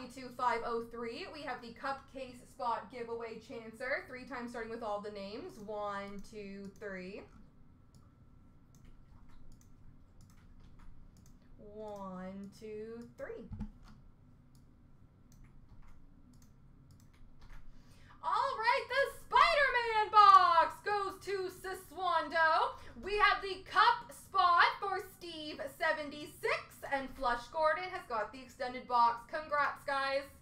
22503. We have the Cupcase Spot Giveaway Chancer. 3 times starting with all the names. 1, 2, 3. 1, 2, 3. All right, the Spider-Man box goes to Siswando. We have the Cup Spot for Steve 76, and Flush Gordon has got the extended box. Congrats, guys.